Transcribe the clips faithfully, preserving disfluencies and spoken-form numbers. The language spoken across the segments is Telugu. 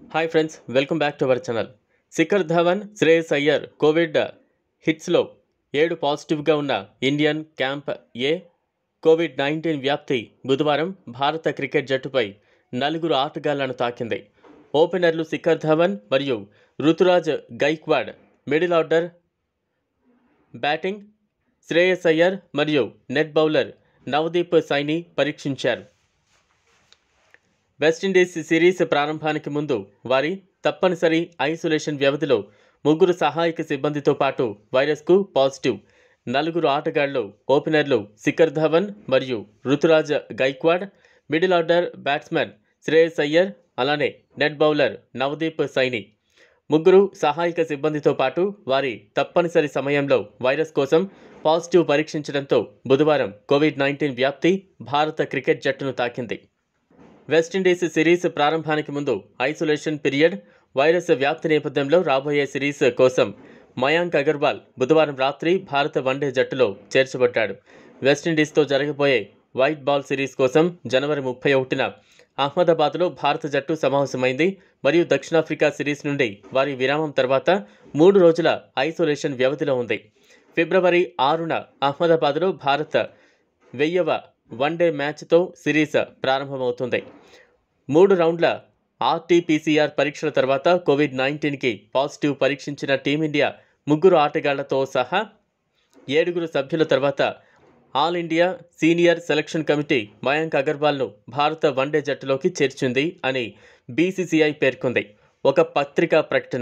Hi friends, welcome back to our channel. Shikhar Dhawan, Shreyas Iyer Covid హిట్స్లో ఏడు పాజిటివ్గా ఉన్న ఇండియన్ క్యాంప్ ఏ కోవిడ్ నైన్టీన్ వ్యాప్తి బుధవారం భారత క్రికెట్ జట్టుపై నలుగురు ఆటగాళ్లను తాకింది. ఓపెనర్లు శిఖర్ ధవన్ మరియు Ruturaj Gaikwad, middle order batting Shreyas Iyer మరియు నెట్ బౌలర్ నవదీప్ సైని పరీక్షించారు. వెస్టిండీస్ సిరీస్ ప్రారంభానికి ముందు వారి తప్పనిసరి ఐసోలేషన్ వ్యవధిలో ముగ్గురు సహాయక సిబ్బందితో పాటు వైరస్కు పాజిటివ్ నలుగురు ఆటగాళ్లు ఓపెనర్లు శిఖర్ ధవన్ మరియు Ruturaj Gaikwad, middle order batsmen Shreyas Iyer, అలానే నెట్ బౌలర్ నవదీప్ సైని ముగ్గురు సహాయక సిబ్బందితో పాటు వారి తప్పనిసరి సమయంలో వైరస్ కోసం పాజిటివ్ పరీక్షించడంతో బుధవారం కోవిడ్ నైన్టీన్ వ్యాప్తి భారత క్రికెట్ జట్టును తాకింది. వెస్టిండీస్ సిరీస్ ప్రారంభానికి ముందు ఐసోలేషన్ పీరియడ్, వైరస్ వ్యాప్తి నేపథ్యంలో రాబోయే సిరీస్ కోసం మయాంక్ అగర్వాల్ బుధవారం రాత్రి భారత వన్డే జట్టులో చేర్చబడ్డాడు. వెస్టిండీస్తో జరగబోయే వైట్ బాల్ సిరీస్ కోసం జనవరి ముప్పై ఒకటిన అహ్మదాబాద్లో భారత జట్టు సమావేశమైంది మరియు దక్షిణాఫ్రికా సిరీస్ నుండి వారి విరామం తర్వాత మూడు రోజుల ఐసోలేషన్ వ్యవధిలో ఉంది. ఫిబ్రవరి ఆరున అహ్మదాబాద్లో భారత వెయ్యవ వన్డే మ్యాచ్తో సిరీస్ ప్రారంభమవుతుంది. మూడు రౌండ్ల ఆర్టీపీసీఆర్ పరీక్షల తర్వాత కోవిడ్ నైన్టీన్కి పాజిటివ్ పరీక్షించిన టీమిండియా ముగ్గురు ఆటగాళ్లతో సహా ఏడుగురు సభ్యుల తర్వాత all India senior selection committee Mayank అగర్వాల్ను భారత వన్డే జట్టులోకి చేర్చింది అని బీసీసీఐ పేర్కొంది. ఒక పత్రికా ప్రకటన.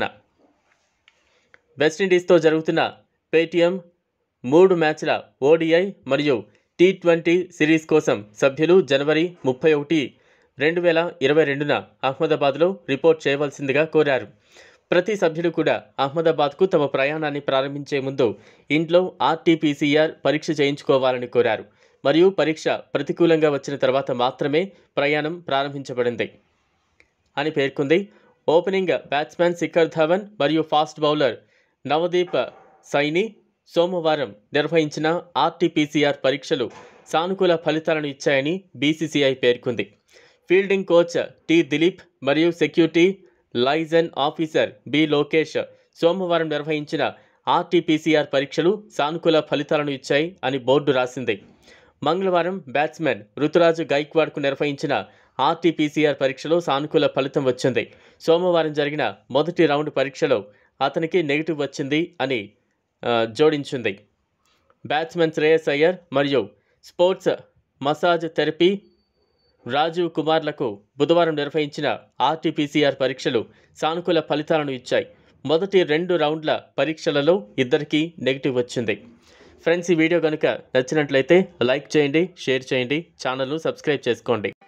వెస్టిండీస్తో జరుగుతున్న పేటీఎం మూడు మ్యాచ్ల ఓడిఐ మరియు టీ ట్వంటీ సిరీస్ కోసం సభ్యులు జనవరి ముప్పై ఒకటి రెండు వేల ఇరవై రెండున అహ్మదాబాద్లో రిపోర్ట్ చేయవలసిందిగా కోరారు. ప్రతి సభ్యుడు కూడా అహ్మదాబాద్కు తమ ప్రయాణాన్ని ప్రారంభించే ముందు ఇంట్లో ఆర్టీపీసీఆర్ పరీక్ష చేయించుకోవాలని కోరారు మరియు పరీక్ష ప్రతికూలంగా వచ్చిన తర్వాత మాత్రమే ప్రయాణం ప్రారంభించబడింది అని పేర్కొంది. ఓపెనింగ్ బ్యాట్స్మెన్ శిఖర్ ధవన్ మరియు ఫాస్ట్ బౌలర్ నవదీప్ సైని సోమవారం నిర్వహించిన ఆర్టీపీసీఆర్ పరీక్షలు సానుకూల ఫలితాలను ఇచ్చాయని బీసీసీఐ పేర్కొంది. ఫీల్డింగ్ కోచ్ టి దిలీప్ మరియు security liaison officer B Lokesh సోమవారం నిర్వహించిన ఆర్టీపీసీఆర్ పరీక్షలు సానుకూల ఫలితాలను ఇచ్చాయి అని బోర్డు రాసింది. మంగళవారం బ్యాట్స్మెన్ రుతురాజ్ గైక్వాడ్కు నిర్వహించిన ఆర్టీపీసీఆర్ పరీక్షలో సానుకూల ఫలితం వచ్చింది. సోమవారం జరిగిన మొదటి రౌండ్ పరీక్షలో అతనికి నెగిటివ్ వచ్చింది అని జోడించింది. బ్యాట్స్మెన్ శ్రేయస్ అయ్యర్ మరియు స్పోర్ట్స్ మసాజ్ థెరపీ రాజీవ్ కుమార్లకు బుధవారం నిర్వహించిన ఆర్టీపీసీఆర్ పరీక్షలు సానుకూల ఫలితాలను ఇచ్చాయి. మొదటి రెండు రౌండ్ల పరీక్షలలో ఇద్దరికీ నెగిటివ్ వచ్చింది. ఫ్రెండ్స్, ఈ వీడియో కనుక నచ్చినట్లయితే లైక్ చేయండి, షేర్ చేయండి, ఛానల్ను సబ్స్క్రైబ్ చేసుకోండి.